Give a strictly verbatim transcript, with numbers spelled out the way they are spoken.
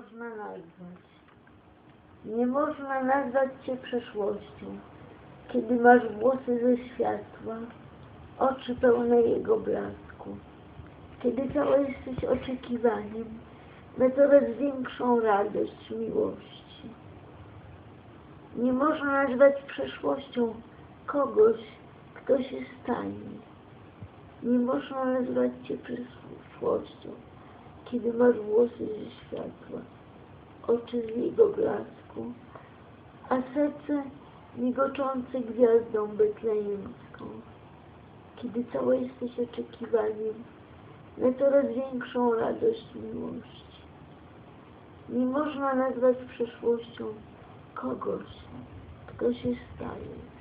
można nazwać. Nie można nazwać Cię przeszłością, kiedy masz włosy ze światła, oczy pełne jego blasku, kiedy cała jesteś oczekiwaniem na coraz większą radość miłości. Nie można nazwać przeszłością kogoś, kto się stanie. Nie można nazwać Cię przyszłością, kiedy masz włosy ze światła, oczy z jego blasku, a serce migoczące gwiazdą betlejemską, kiedy całe jesteś oczekiwaniem na coraz większą radość miłości. Nie można nazwać przeszłością kogoś, kto się staje.